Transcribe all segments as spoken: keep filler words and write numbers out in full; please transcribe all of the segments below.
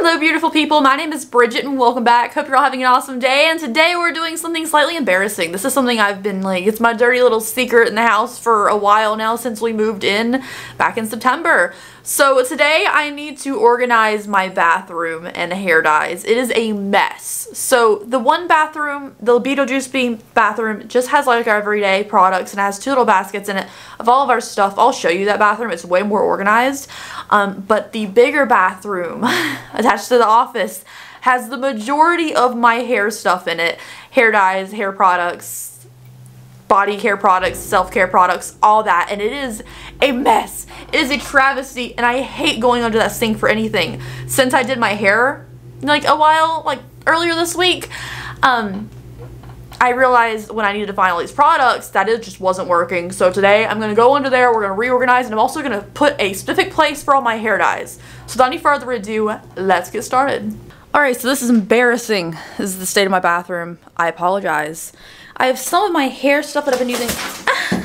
Hello beautiful people, my name is Bridget and welcome back. Hope you're all having an awesome day, and today we're doing something slightly embarrassing. This is something I've been like, it's my dirty little secret in the house for a while now since we moved in back in September. So today I need to organize my bathroom and hair dyes. It is a mess. So the one bathroom, the Beetlejuice Beam bathroom, just has like our everyday products and has two little baskets in it of all of our stuff. I'll show you that bathroom. It's way more organized. Um, but the bigger bathroom attached to the office has the majority of my hair stuff in it. Hair dyes, hair products, body care products, self-care products, all that, and it is a mess. It is a travesty, and I hate going under that sink for anything. Since I did my hair like a while, like earlier this week, um, I realized when I needed to find all these products that it just wasn't working. So today I'm gonna go under there, we're gonna reorganize, and I'm also gonna put a specific place for all my hair dyes. So without any further ado, let's get started. Alright, so this is embarrassing. This is the state of my bathroom. I apologize. I have some of my hair stuff that I've been using. Ah!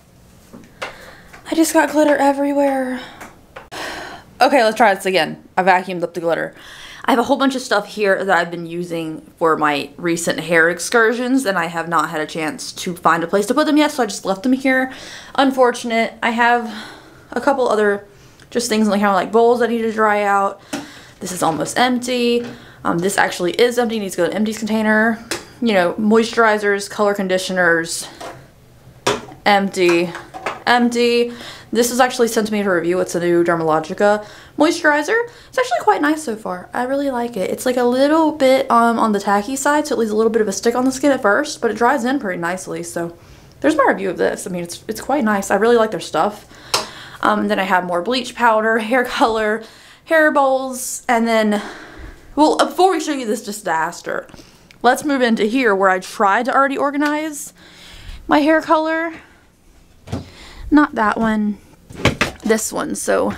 I just got glitter everywhere. Okay, let's try this again. I vacuumed up the glitter. I have a whole bunch of stuff here that I've been using for my recent hair excursions, and I have not had a chance to find a place to put them yet, so I just left them here. Unfortunate. I have a couple other just things like kind of like bowls that need to dry out. This is almost empty. Um, this actually is empty. Needs to go to an empties container. You know, moisturizers, color conditioners, empty, empty. This was actually sent to me to review. It's a new Dermalogica moisturizer. It's actually quite nice so far. I really like it. It's like a little bit um, on the tacky side, so it leaves a little bit of a stick on the skin at first, but it dries in pretty nicely. So there's my review of this. I mean, it's, it's quite nice. I really like their stuff. Um, then I have more bleach powder, hair color, hair bowls, and then, well, before we show you this disaster, let's move into here where I tried to already organize my hair color. Not that one, this one. So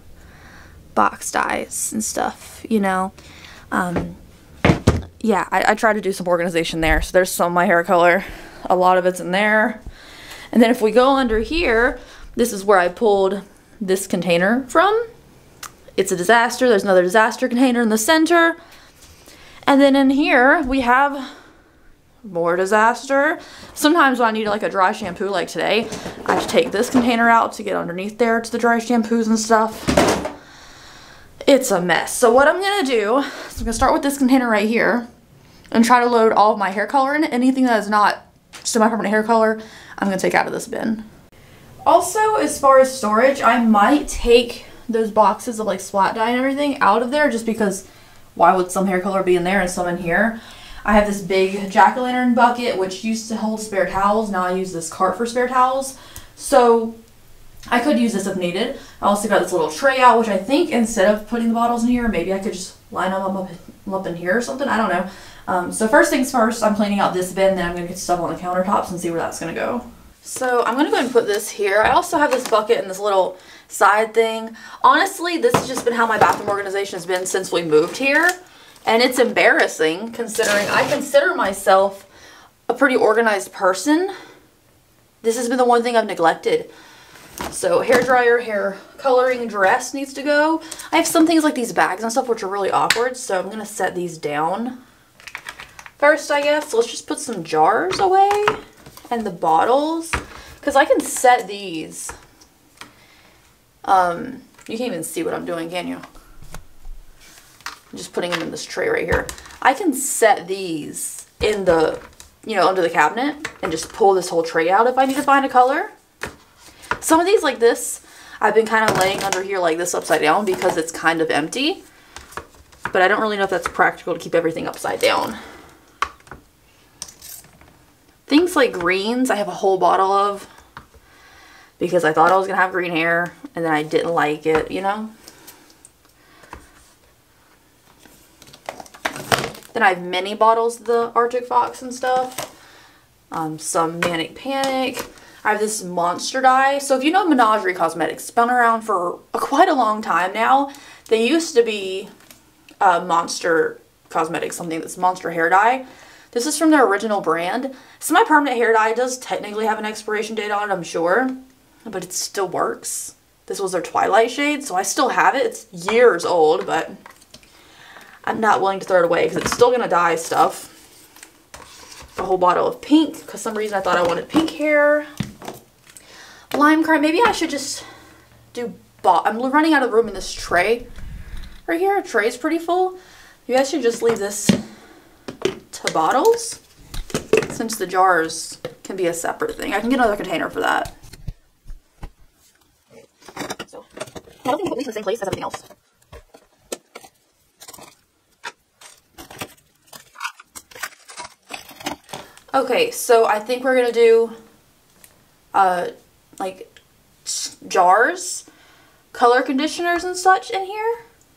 box dyes and stuff, you know. Um, yeah, I, I tried to do some organization there. So there's some of my hair color. A lot of it's in there. And then if we go under here, this is where I pulled this container from. It's a disaster. There's another disaster container in the center. And then in here, we have more disaster. Sometimes when I need like a dry shampoo like today, I have to take this container out to get underneath there to the dry shampoos and stuff. It's a mess. So what I'm going to do is I'm going to start with this container right here and try to load all of my hair color in it. Anything that is not semi-permanent hair color, I'm going to take out of this bin. Also, as far as storage, I might take those boxes of like splat dye and everything out of there just because why would some hair color be in there and some in here? I have this big jack-o'-lantern bucket which used to hold spare towels. Now I use this cart for spare towels. So I could use this if needed. I also got this little tray out, which I think instead of putting the bottles in here, maybe I could just line them up, up in here or something. I don't know. Um, so first things first, I'm cleaning out this bin, then I'm going to get stuff on the countertops and see where that's going to go. So I'm going to go ahead and put this here. I also have this bucket and this little side thing. Honestly, this has just been how my bathroom organization has been since we moved here. And it's embarrassing considering I consider myself a pretty organized person. This has been the one thing I've neglected. So hair dryer, hair coloring, dress needs to go. I have some things like these bags and stuff which are really awkward, so I'm going to set these down first, I guess. So let's just put some jars away and the bottles, because I can set these. Um, you can't even see what I'm doing, can you? I'm just putting them in this tray right here. I can set these in the, you know, under the cabinet and just pull this whole tray out if I need to find a color. Some of these like this, I've been kind of laying under here like this upside down because it's kind of empty. But I don't really know if that's practical to keep everything upside down. Things like greens, I have a whole bottle of because I thought I was going to have green hair and then I didn't like it, you know. Then I have mini bottles of the Arctic Fox and stuff. Um, some Manic Panic. I have this Monster dye. So if you know Menagerie Cosmetics, it's been around for a, quite a long time now. They used to be uh, Monster Cosmetics, something that's Monster hair dye. This is from their original brand. Semi-permanent hair dye does technically have an expiration date on it, I'm sure. But it still works. This was their Twilight shade, so I still have it. It's years old, but I'm not willing to throw it away because it's still going to dye stuff. A whole bottle of pink because some reason I thought I wanted pink hair. Lime crime. Maybe I should just do... I'm running out of room in this tray right here. The tray is pretty full. You guys should just leave this to bottles since the jars can be a separate thing. I can get another container for that. So, I don't think put these in the same place as everything else. Okay, so I think we're gonna do uh, like jars, color conditioners and such in here.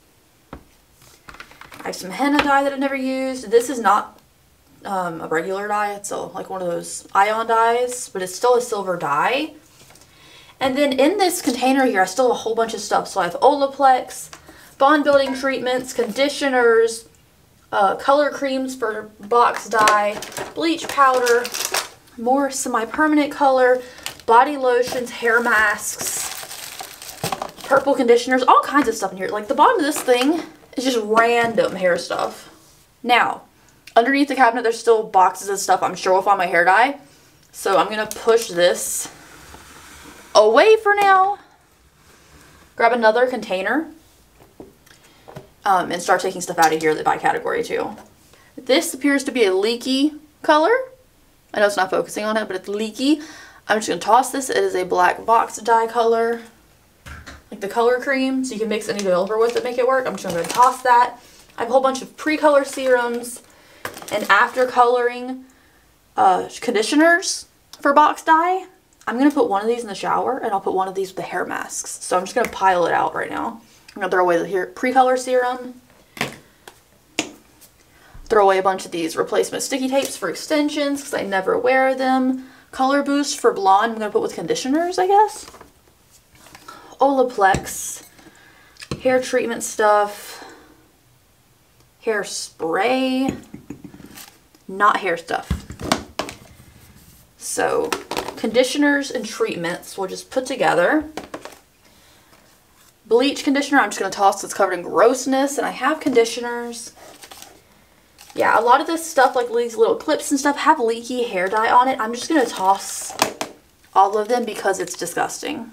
I have some henna dye that I've never used. This is not um, a regular dye. It's a, like one of those ion dyes, but it's still a silver dye. And then in this container here, I still have a whole bunch of stuff. So I have Olaplex, bond building treatments, conditioners, uh, color creams for box dye, bleach powder, more semi-permanent color, body lotions, hair masks, purple conditioners, all kinds of stuff in here. Like the bottom of this thing is just random hair stuff. Now, underneath the cabinet, there's still boxes of stuff I'm sure will find my hair dye. So I'm going to push this away for now. Grab another container. Um, and start taking stuff out of here by category too. This appears to be a leaky color. I know it's not focusing on it, but it's leaky. I'm just going to toss this. It is a black box dye color. Like the color cream, so you can mix any developer with it, make it work. I'm just going to toss that. I have a whole bunch of pre-color serums and after coloring uh, conditioners for box dye. I'm going to put one of these in the shower and I'll put one of these with the hair masks. So I'm just going to pile it out right now. I'm going to throw away the hair pre-color serum. Throw away a bunch of these replacement sticky tapes for extensions because I never wear them. Color boost for blonde I'm going to put with conditioners, I guess. Olaplex, hair treatment stuff, hairspray, not hair stuff. So conditioners and treatments we'll just put together. Bleach conditioner I'm just going to toss because it's covered in grossness, and I have conditioners. Yeah, a lot of this stuff, like these little clips and stuff, have leaky hair dye on it. I'm just going to toss all of them because it's disgusting.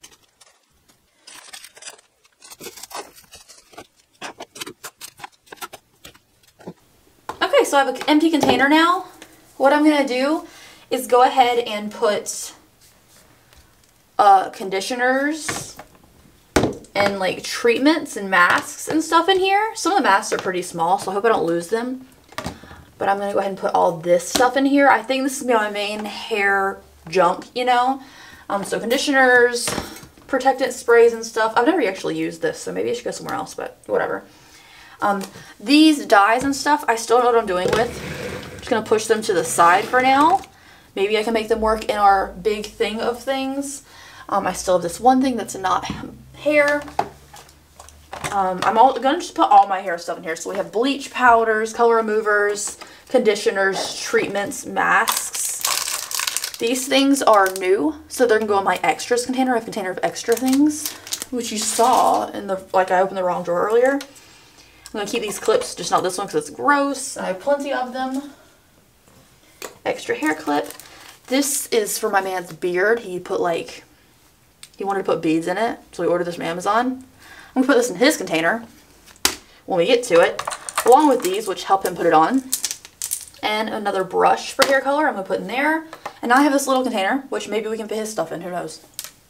Okay, so I have an empty container now. What I'm going to do is go ahead and put uh, conditioners and like treatments and masks and stuff in here. Some of the masks are pretty small, so I hope I don't lose them. But I'm going to go ahead and put all this stuff in here. I think this is going to be my main hair junk, you know. Um, so conditioners, protectant sprays and stuff. I've never actually used this, so maybe I should go somewhere else, but whatever. Um, these dyes and stuff, I still don't know what I'm doing with. I'm just going to push them to the side for now. Maybe I can make them work in our big thing of things. Um, I still have this one thing that's not hair. Um, I'm all, going to just put all my hair stuff in here. So we have bleach powders, color removers, conditioners, treatments, masks. These things are new, so they're going to go in my extras container. I have a container of extra things, which you saw in the, like I opened the wrong drawer earlier. I'm going to keep these clips, just not this one because it's gross. I have plenty of them. Extra hair clip. This is for my man's beard. He put like, he wanted to put beads in it, so we ordered this from Amazon. I'm going to put this in his container when we get to it, along with these, which help him put it on. And another brush for hair color I'm going to put in there. And now I have this little container, which maybe we can fit his stuff in, who knows.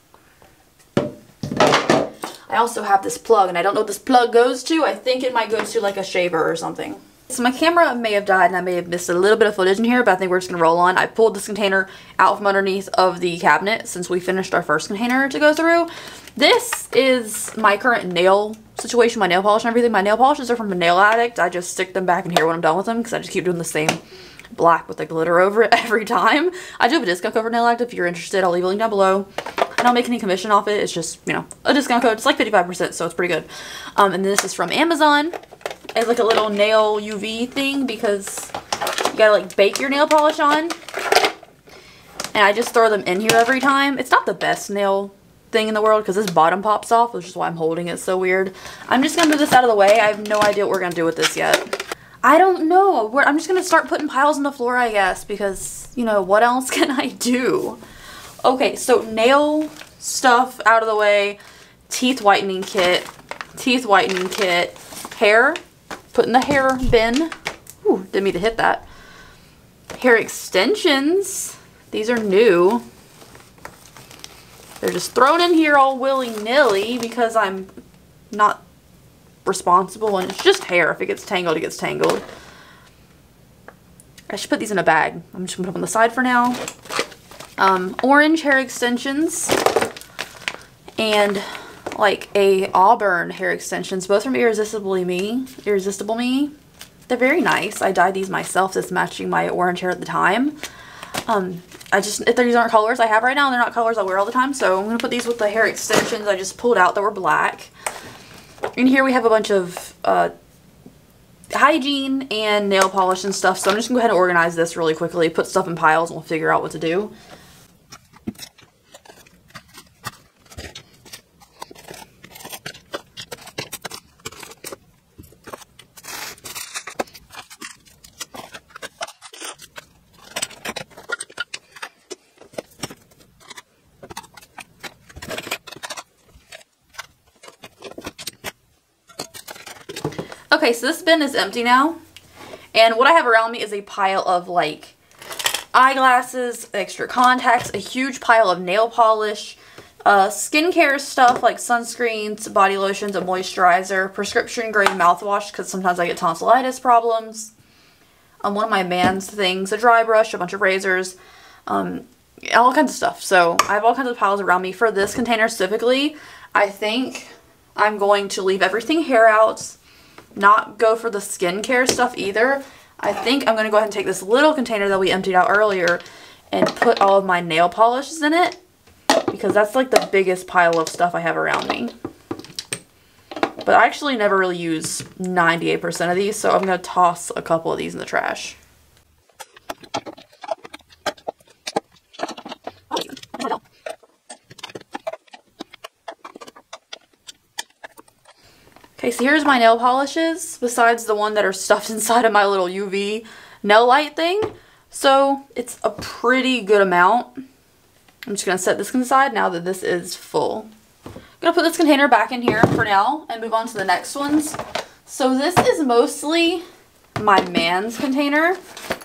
I also have this plug, and I don't know what this plug goes to. I think it might go to like a shaver or something. So my camera may have died and I may have missed a little bit of footage in here, but I think we're just going to roll on. I pulled this container out from underneath of the cabinet since we finished our first container to go through. This is my current nail situation, my nail polish and everything. My nail polishes are from a Nail Addict. I just stick them back in here when I'm done with them because I just keep doing the same black with the glitter over it every time. I do have a discount code for Nail Addict if you're interested. I'll leave a link down below. I don't make any commission off it. It's just, you know, a discount code. It's like fifty-five percent, so it's pretty good. Um, and this is from Amazon. It's like a little nail U V thing because you gotta like bake your nail polish on. And I just throw them in here every time. It's not the best nail thing in the world because this bottom pops off, which is why I'm holding it so weird. I'm just going to move this out of the way. I have no idea what we're going to do with this yet. I don't know. We're, I'm just going to start putting piles on the floor, I guess, because, you know, what else can I do? Okay, so nail stuff out of the way, teeth whitening kit, teeth whitening kit, hair, put in the hair bin. Ooh, didn't mean to hit that. Hair extensions. These are new. They're just thrown in here all willy-nilly because I'm not responsible, and it's just hair. If it gets tangled, it gets tangled. I should put these in a bag. I'm just gonna put them on the side for now. Um, orange hair extensions and like a auburn hair extensions, both from Irresistibly Me. Irresistible Me. They're very nice. I dyed these myself. This matching my orange hair at the time. Um, I just, if these aren't colors I have right now, they're not colors I wear all the time, so I'm gonna put these with the hair extensions I just pulled out that were black. And here we have a bunch of uh, hygiene and nail polish and stuff, so I'm just gonna go ahead and organize this really quickly, put stuff in piles, and we'll figure out what to do. Okay, so this bin is empty now, and what I have around me is a pile of like eyeglasses, extra contacts, a huge pile of nail polish, uh, skincare stuff like sunscreens, body lotions, a moisturizer, prescription grade mouthwash because sometimes I get tonsillitis problems, um, one of my man's things, a dry brush, a bunch of razors, um, all kinds of stuff. So I have all kinds of piles around me. For this container specifically, I think I'm going to leave everything hair out. Not go for the skincare stuff either. I think I'm going to go ahead and take this little container that we emptied out earlier and put all of my nail polishes in it, because that's like the biggest pile of stuff I have around me. But I actually never really use ninety-eight percent of these, so I'm going to toss a couple of these in the trash. Okay, so here's my nail polishes, besides the one that are stuffed inside of my little U V nail light thing. So it's a pretty good amount. I'm just going to set this aside now that this is full. I'm going to put this container back in here for now and move on to the next ones. So this is mostly my man's container.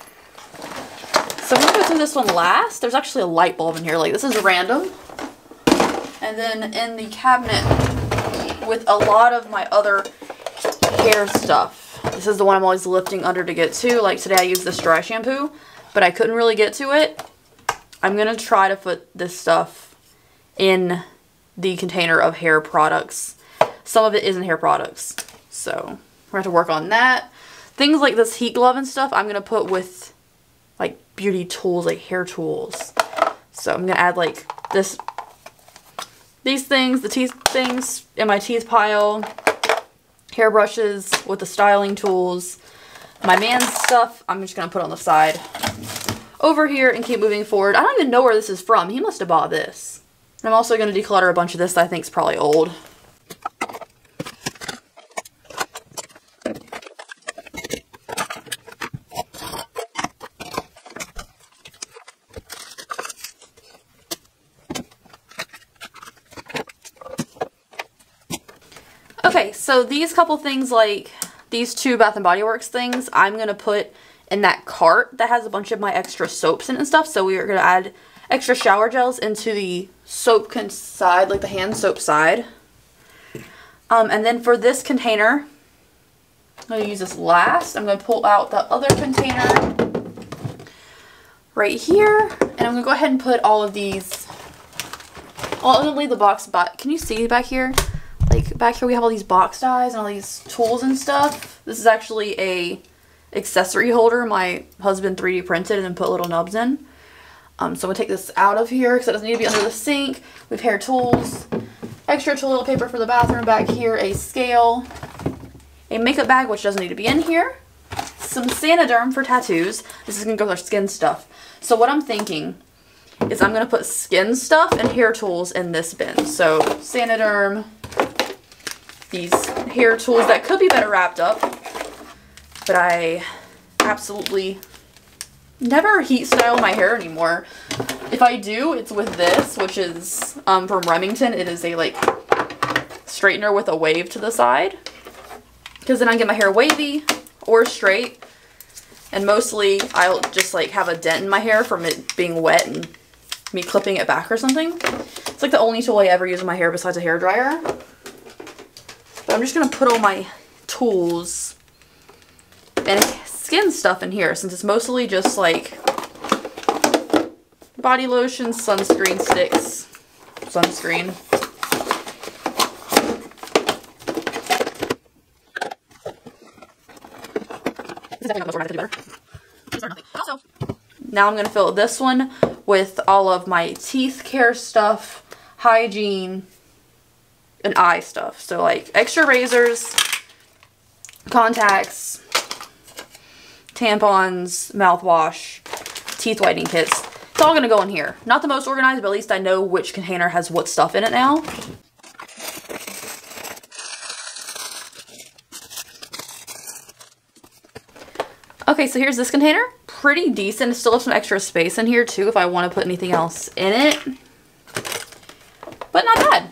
So I'm going to go through this one last. There's actually a light bulb in here. Like, this is random. And then in the cabinet with a lot of my other hair stuff. This is the one I'm always lifting under to get to. Like today I used this dry shampoo, but I couldn't really get to it. I'm going to try to put this stuff in the container of hair products. Some of it isn't hair products, so we're going to have to work on that. Things like this heat glove and stuff I'm going to put with like beauty tools, like hair tools. So I'm going to add like this These things, the teeth things in my teeth pile, hair brushes with the styling tools, my man's stuff I'm just going to put on the side over here and keep moving forward. I don't even know where this is from. He must have bought this. And I'm also going to declutter a bunch of this that I think is probably old. Okay, so these couple things, like these two Bath and Body Works things, I'm going to put in that cart that has a bunch of my extra soaps in it and stuff. So we are going to add extra shower gels into the soap side, like the hand soap side. Um, and then for this container, I'm going to use this last. I'm going to pull out the other container right here. And I'm going to go ahead and put all of these, well, I'm going to leave the box back. Can you see back here? Like back here we have all these box dies and all these tools and stuff. This is actually a accessory holder my husband three D printed and then put little nubs in. Um, so I'm going to take this out of here because it doesn't need to be under the sink. We have hair tools, extra toilet paper for the bathroom back here, a scale, a makeup bag which doesn't need to be in here, some Sanoderm for tattoos. This is going to go with our skin stuff. So what I'm thinking is I'm going to put skin stuff and hair tools in this bin. So Sanoderm, these hair tools that could be better wrapped up, but I absolutely never heat style my hair anymore. If I do, it's with this, which is um, from Remington. It is a like straightener with a wave to the side, because then I get my hair wavy or straight, and mostly I'll just like have a dent in my hair from it being wet and me clipping it back or something. It's like the only tool I ever use in my hair besides a hairdryer. But I'm just gonna put all my tools and skin stuff in here, since it's mostly just like body lotion, sunscreen sticks, sunscreen. Also, now I'm gonna fill this one with all of my teeth care stuff, hygiene, and eye stuff. So like extra razors, contacts, tampons, mouthwash, teeth whitening kits. It's all gonna go in here. Not the most organized, but at least I know which container has what stuff in it now. Okay, so here's this container. Pretty decent. Still have some extra space in here too if I want to put anything else in it. But not bad.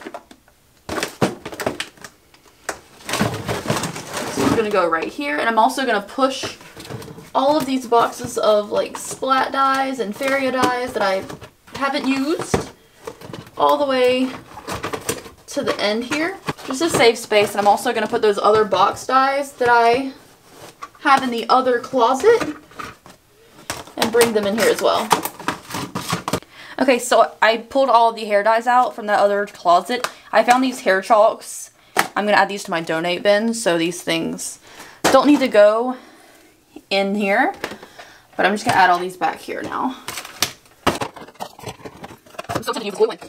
So I'm gonna go right here, and I'm also gonna push all of these boxes of like splat dyes and Faria dyes that I haven't used all the way to the end here, just to save space. And I'm also gonna put those other box dyes that I have in the other closet and bring them in here as well. Okay, so I pulled all of the hair dyes out from that other closet. I found these hair chalks. I'm gonna add these to my donate bin, so these things don't need to go in here, but I'm just gonna add all these back here now. I'm still gonna use glue one.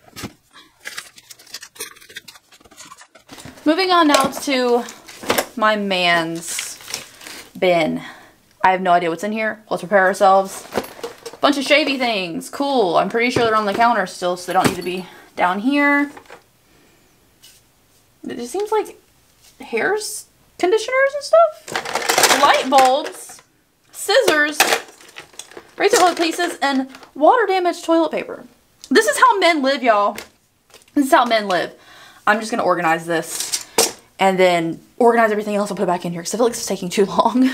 Moving on now to my man's bin. I have no idea what's in here. Let's prepare ourselves. Bunch of shavy things. Cool. I'm pretty sure they're on the counter still, so they don't need to be down here. It just seems like hairs, conditioners and stuff. Light bulbs, scissors, razor blade pieces, and water damaged toilet paper. This is how men live, y'all. This is how men live. I'm just gonna organize this and then organize everything else and put it back in here because I feel like it's taking too long.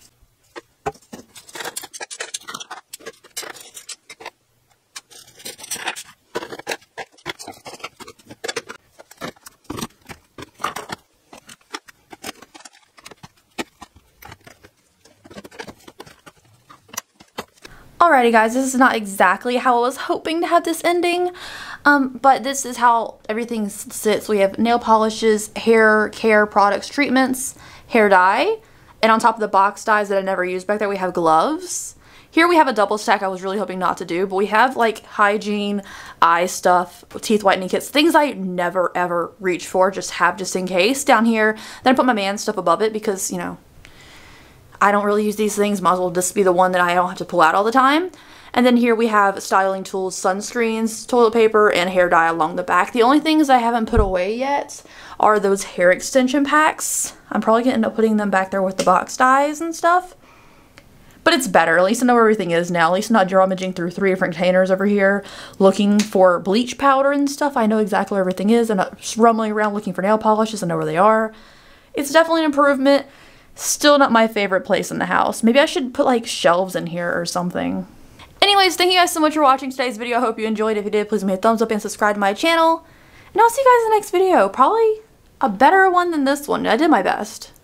Alrighty guys, this is not exactly how I was hoping to have this ending, um, but this is how everything sits. We have nail polishes, hair care products, treatments, hair dye, and on top of the box dyes that I never used back there, we have gloves. Here we have a double stack I was really hoping not to do, but we have like hygiene, eye stuff, teeth whitening kits, things I never ever reach for, just have just in case down here. Then I put my man's stuff above it because, you know, I don't really use these things, might as well just be the one that I don't have to pull out all the time. And then here we have styling tools, sunscreens, toilet paper, and hair dye along the back. The only things I haven't put away yet are those hair extension packs. I'm probably going to end up putting them back there with the box dyes and stuff. But it's better, at least I know where everything is now. At least I'm not rummaging through three different containers over here looking for bleach powder and stuff. I know exactly where everything is. I'm not just rumbling around looking for nail polishes. I know where they are. It's definitely an improvement. Still not my favorite place in the house. Maybe I should put like shelves in here or something. Anyways, thank you guys so much for watching today's video. I hope you enjoyed. If you did, please give me a thumbs up and subscribe to my channel. And I'll see you guys in the next video. Probably a better one than this one. I did my best.